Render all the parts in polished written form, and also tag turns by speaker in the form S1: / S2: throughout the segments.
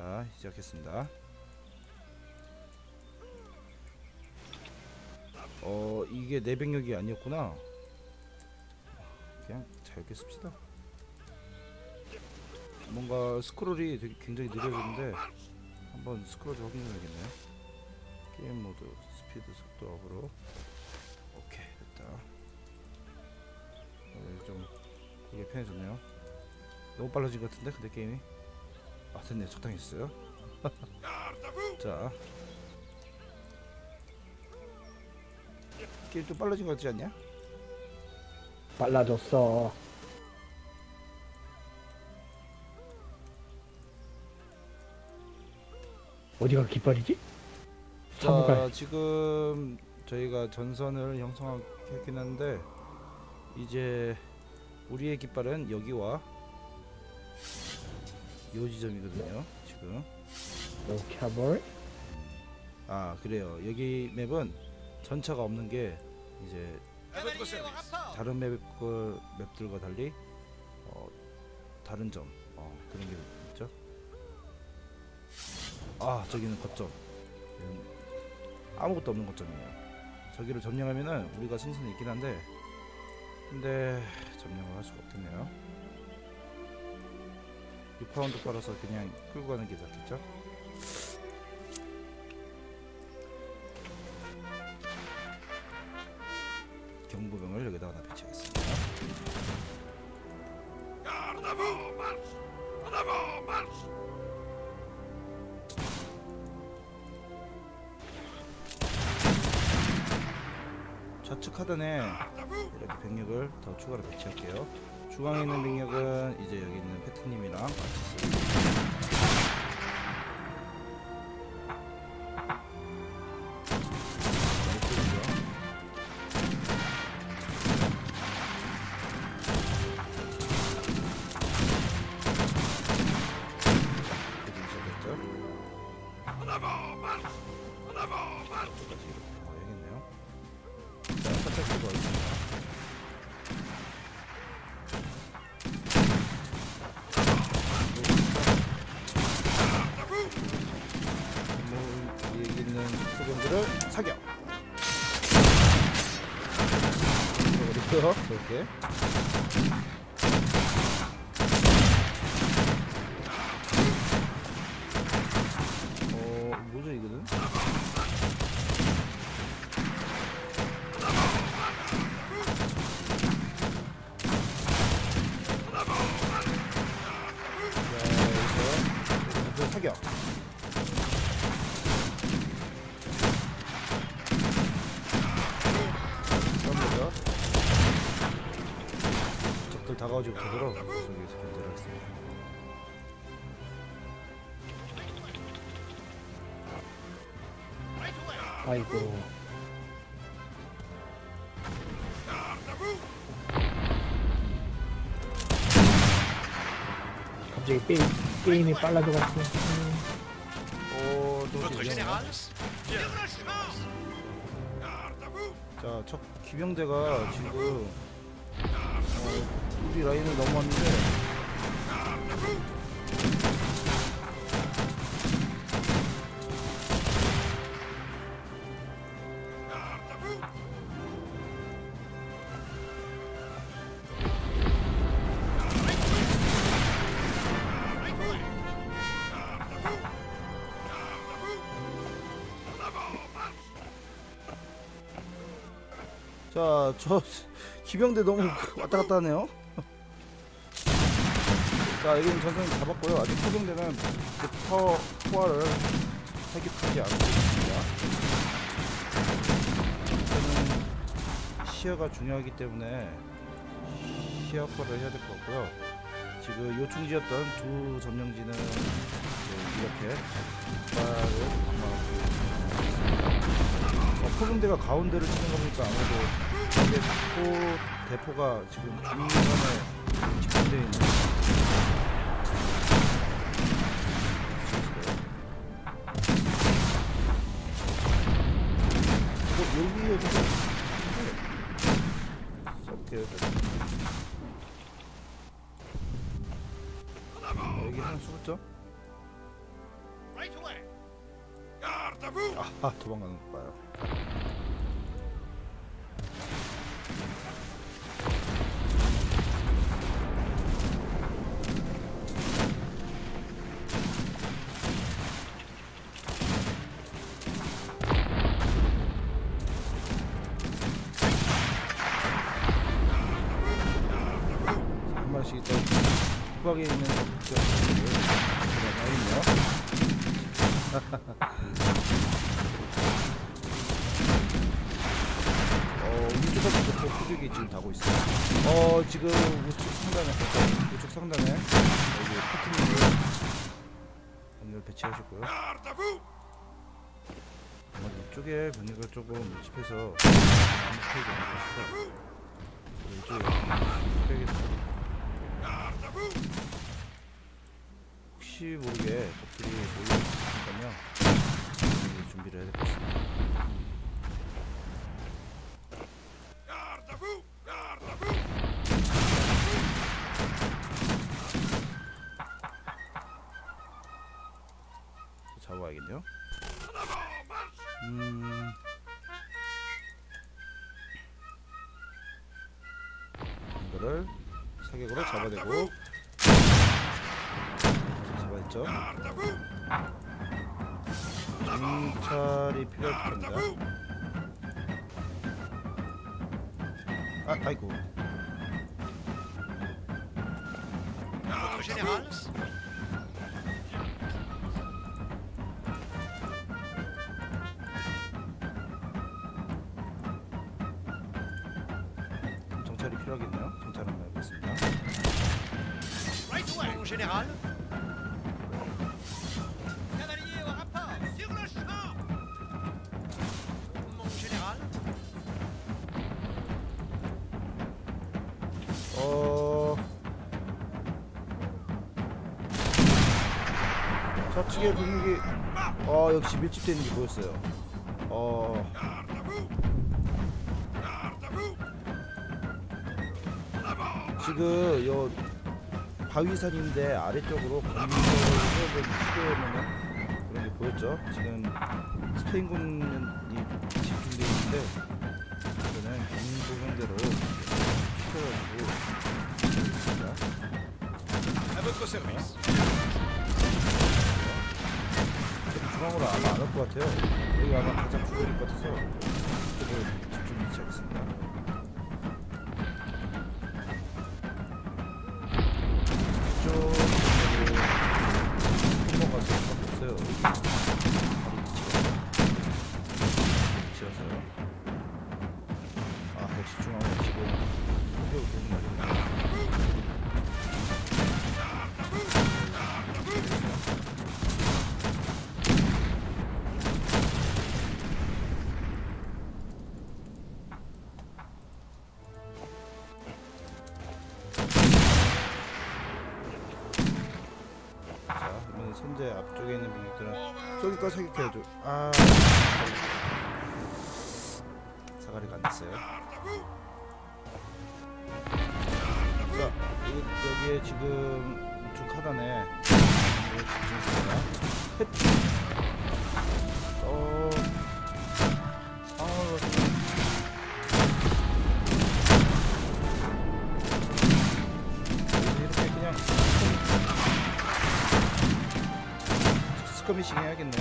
S1: 자, 시작했습니다. 이게 내병력이 아니었구나. 그냥 자유롭게 씁시다. 뭔가 스크롤이 되게 굉장히 느려졌는데 한번 스크롤 좀 확인해 야겠네요. 게임 모드 스피드 속도 업으로. 오케이, 됐다. 좀 이게 편해졌네요. 너무 빨라진 것 같은데 근데 게임이. 아, 됐네. 적당히 했어요. 자, 게임 좀 빨라진 것 같지 않냐?
S2: 빨라졌어. 어디가 깃발이지?
S1: 자,
S2: 사무갈.
S1: 지금 저희가 전선을 형성했긴 한데 이제 우리의 깃발은 여기와 요 지점이거든요. 지금.
S2: 캐벌.
S1: 아, 그래요. 여기 맵은 전차가 없는 게 이제 다른 맵들과 달리 다른 점 그런 게 있죠. 아, 저기는 거점. 아무것도 없는 거점이에요. 저기를 점령하면은 우리가 승산이 있긴 한데 근데 점령을 할 수가 없겠네요. 6파운드 빨아서 그냥 끌고 가는 게 낫겠죠. 경보병을 여기다가 다 배치하겠습니다. 좌측 하단에 이렇게 병력을 더 추가로 배치할게요. 중앙에 있는 병력은 이제 여기 있는 패트님이랑 같이 쓰고 사격! 이렇게 뭐죠 이거는? 자, 여기서 사격! 다가오지 못하도록 여기서 견제를 했습니다.
S2: 아이고. 갑자기 게임이 빨라져가지고.
S1: 또 자, 첫 기병대가 지금 우리 라인을 넘어왔는데 자, 저 기병대 너무 왔다 갔다 하네요. 자, 여기는 전선이 잡았고요. 아직 소병대는 포화를 타격하지 않고 있습니다. 저는 시야가 중요하기 때문에 시야 확보를 해야 될 것 같고요. 지금 요충지였던 두 점령지는 이렇게 깃발을 방망하고 포병대가 가운데를 치는 거 보니까 아무래도 대포가 지금 중간에 집중되어 있는 여기에도 써볼게요. 여기 하나 쏘죠? 아하, 도망가는 거 봐요. 한 마리씩 일단 후방에 있는 적들을 있네요. 우측서부터 후격이 지금 다고 있어요. 지금 우측 상단에 여기 포트님을 병력을 배치하셨고요. 아마 이쪽에 병력을 조금 밀집해서 공격하기 어떨까 싶어요. 이쪽에 혹시 모르게 적들이 몰려있으니까요, 준비를 해야 될 것 같습니다. 잡아야겠네요. 이거를 사격으로 잡아내고 잡아냈죠. 정찰이 필요할 겁니다. 아이고. 정찰이 필요하겠네요. 정찰 한번 해보겠습니다.
S3: Right away, mon général. Cavalier au rapport, sur le champ. Mon général.
S1: 좌측에 근육이 역시 밀집되어 있는 게 보였어요. 지금 요 바위산인데 아래쪽으로 건물을 시도하는 그런 게 보였죠. 지금 스페인군이 집중되어 있는데 저는 경고경대로 시도해가지고 있습니다.
S3: À votre service.
S1: 중앙으로 아마 안 올 것 같아요. 여기 아마 가장 중요할 것 같아서 이쪽을 집중 위치하겠습니다. 이쪽 한번가 더 없어요. 위치라서요. 역시 중앙으로 지금 공격을 계속 날립니다. 현재 앞쪽에 있는兵力들은 쏘기까 사격해야죠. 사가리가 안 됐어요. 자, 여기에 지금 우측 하단에 집중했습니다. 이렇게 그냥 스커미싱 해야겠네요.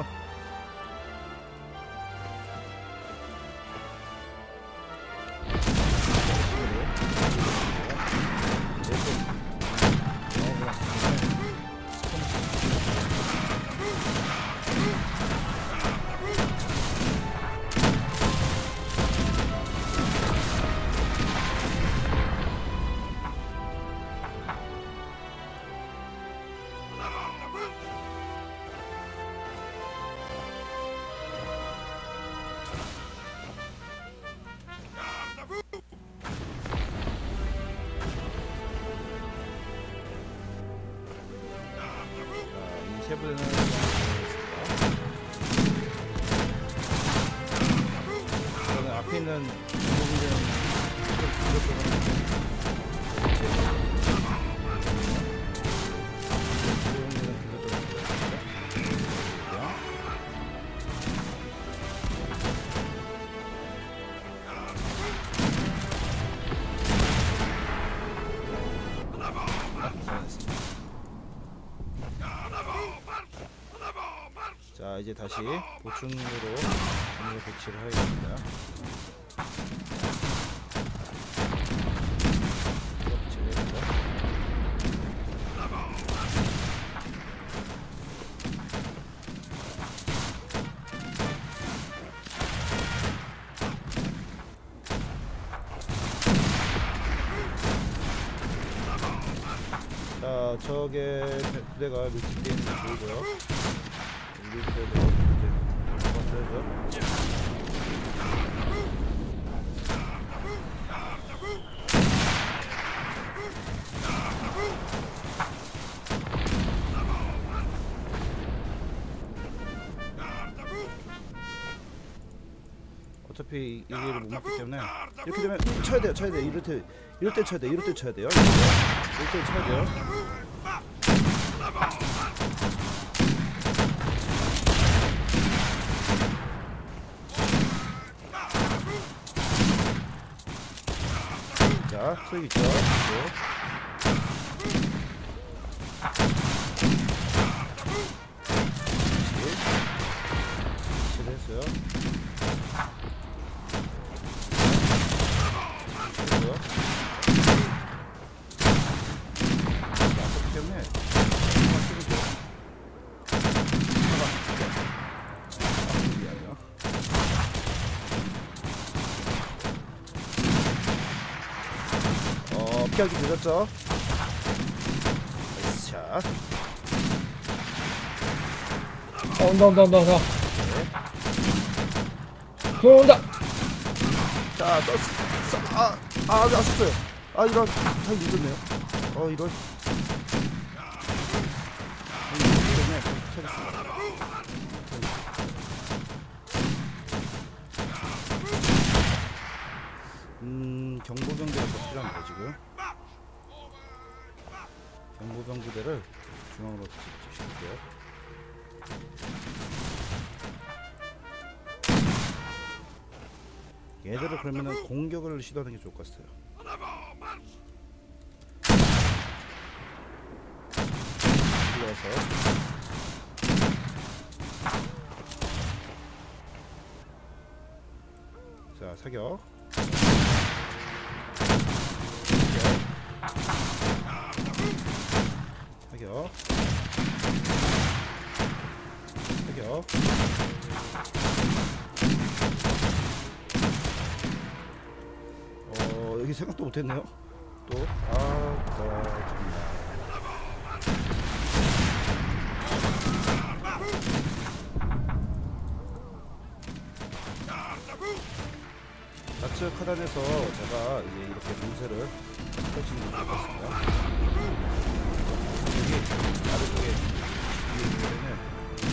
S1: 세 분은 저는 앞에 있는 자, 이제 다시 보충으로 건물 배치를 하겠습니다. 배치를 했죠. 자, 저게 부대가 밀집되어 있는 게 보이고요. 우리 부대도 이제 봤어야죠. 어차피 이기를 못 막기 때문에 이렇게 되면 쳐야 돼요. 이럴 때 쳐야 돼요. 이럴 때 쳐야 돼요. 자, 소리 있죠? 배치를 했어요. 아깝기 때문에 피하기 늦었죠? 자,
S2: 온다. 온다.
S1: 자, 쐈어요. 이런 잘 늦었네요. 이런. 때문에 찾았습니다. 경보병대가 더 필요합니다 지금. 경보병부대를 중앙으로 집중시킬게요. 얘들을 그러면은 공격을 시도하는 게 좋을 것 같아요. 들어와서 자, 사격. 여기 생각도 못했네요. 또 정말. 좌측 하단에서 제가 이제 이렇게 공세를 펼치는 것 같습니다. 여기 아래쪽에 위에는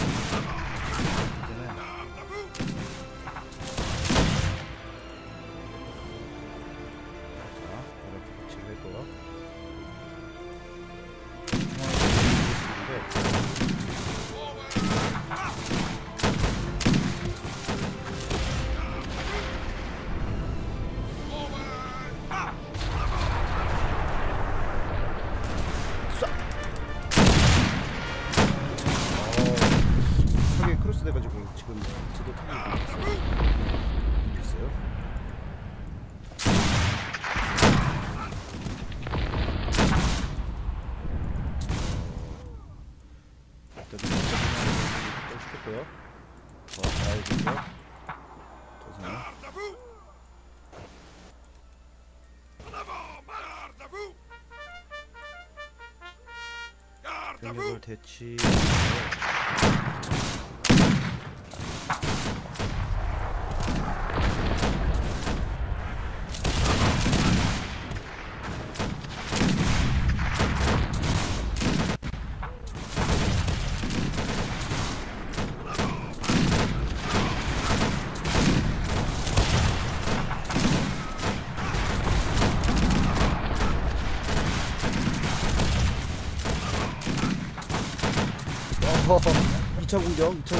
S1: 돼가지고 지금 저도 타고 있어요. 일단 시켰고요. 가야겠죠. 병력을 대치. 어허, 2차 공격입니다.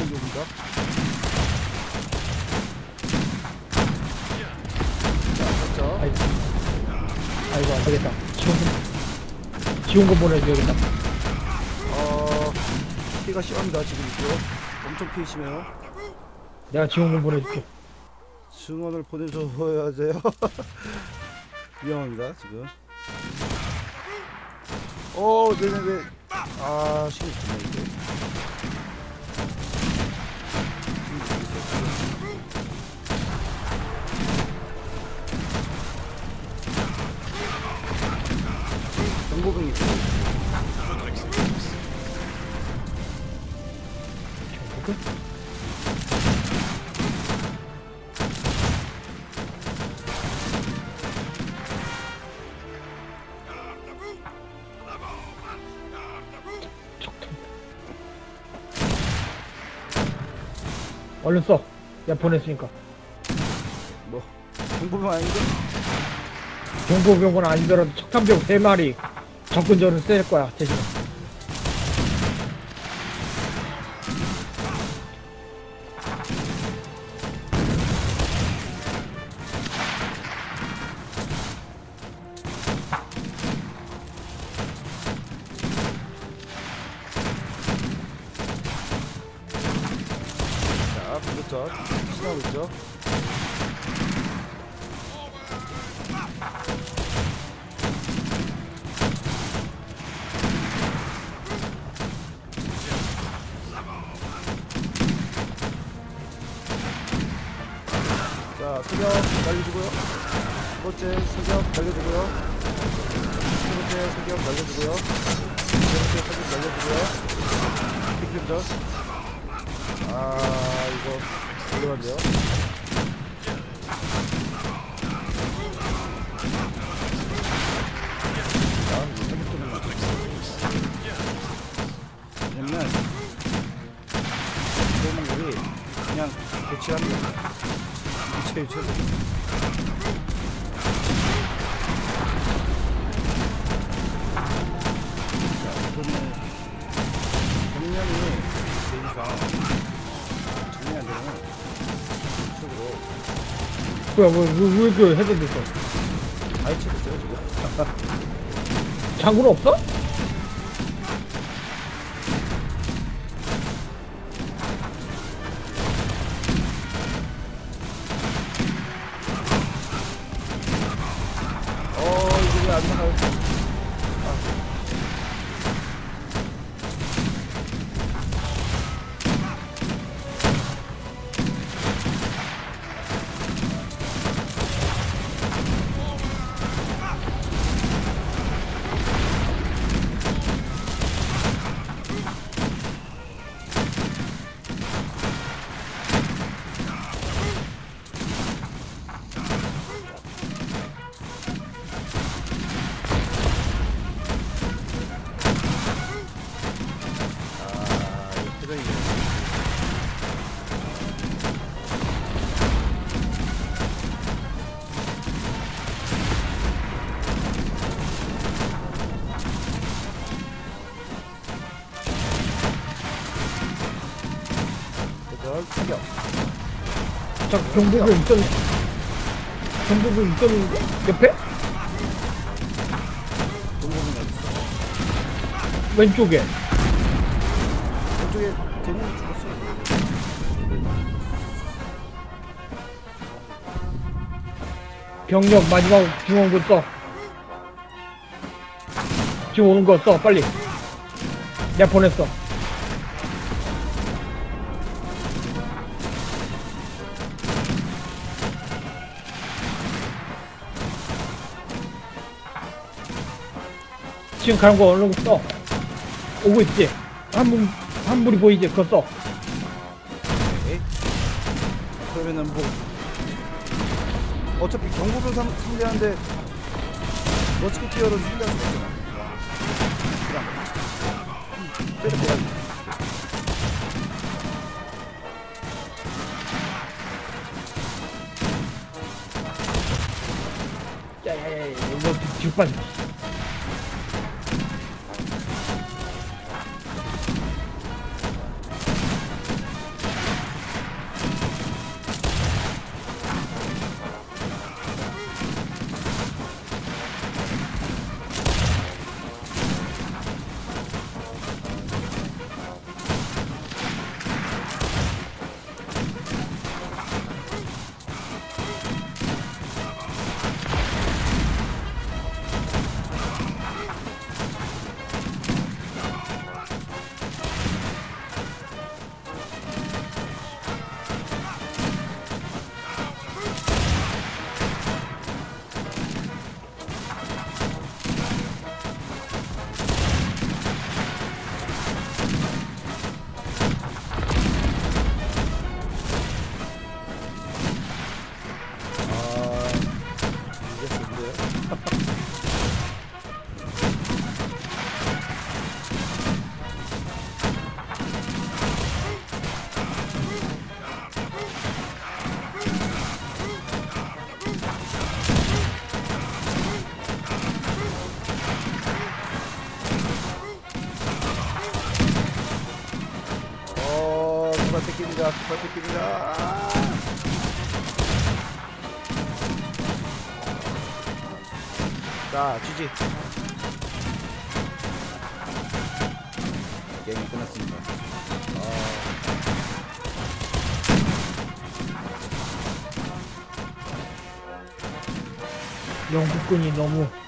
S1: 자,
S2: 아이고 안 되겠다. 지원금 보내줘야겠다.
S1: 피가 시원합니다. 지금 있고 엄청 피해 심해요.
S2: 내가 지원금 보내줄게.
S1: 증언을 보내줘야 돼요. 위험합니다 지금. 네네네. 아 힘이 드네 이게. 정보병이 있어요.
S2: 정보금? 얼른 써. 내가 보냈으니까.
S1: 뭐 정보병 아닌데?
S2: 경보병은 아니더라도 척탄병 3마리 접근전은 쓸 거야 대신.
S1: 자 반대쪽 신하고 있죠. 자 사격 날려주고요. 두 번째 사격 날려주고요. 세 번째 사격 날려주고요. 세 번째 사격 날려주고요. 빅rim전. 아 이거 올라간대요. 자 이거 사격 좀 왜냐면 우리 그냥 배치하는 거야. 유체. 이거는 정면이 대기가 정면이 안 되면 이쪽으로
S2: 뭐야 왜 그 해제됐어?
S1: 아예 치겠어요 지금.
S2: 장군 없어?
S1: 이거 왜 안 나가요? 사격.
S2: 자 경보병 있던 옆에?
S1: 동공이 어디 있어?
S2: 왼쪽에.
S1: 왼쪽에 대문이 죽었어.
S2: 병력 마지막 중원군 써. 지금 오는 거 써 빨리. 내가 보냈어. 지금 가는 거 얼른 써. 오고 있지? 한 불이 보이지? 그거 써.
S1: 오케이. 그러면은 뭐 어차피 경고를 상대하는데 머스키티어를 상대할 수가 없잖아. 그냥 때려봐야지.
S2: 야야야 이거 뒤로 빠져.
S1: 그만 뺏깁니다. 그만 뺏깁니다. 자, GG. 게임이 끝났습니다.
S2: 영국군이 너무